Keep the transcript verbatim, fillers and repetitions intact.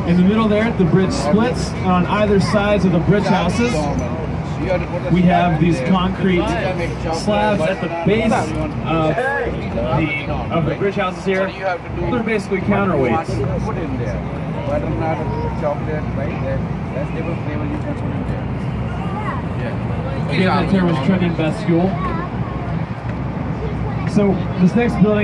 In the middle there, the bridge splits, and on either sides of the bridge houses, we have these concrete slabs at the base of the, of the bridge houses here. They're basically counterweights. Put in there. Butternut, chocolate, right there. That's table flavor you can put in there. Yeah. Again, that term is trending vestibule. So this next building